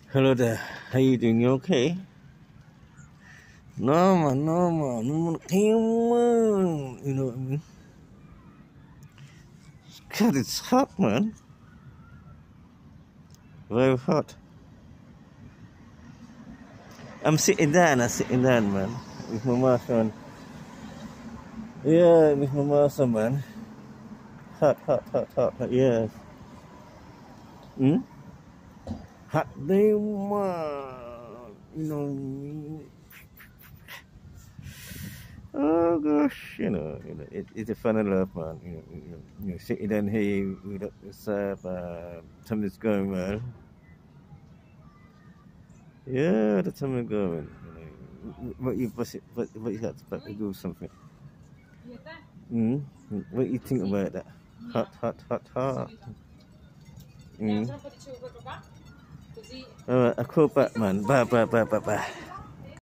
Hello there. How you doing? You okay? No man. Human. You know what I mean? God, it's hot, man. Very hot. I'm sitting down, man. With my mask on. Yeah, with my mask on, man. Hot. Yeah. Hmm? Hot day, man. You know what I mean? Oh gosh, it's a fun and love, man. Sitting down here with this time is going, man. Yeah, the time is going. What you got to do something? Mm? What you think about that? Hot. Mm. Alright, I call back, man. Bye.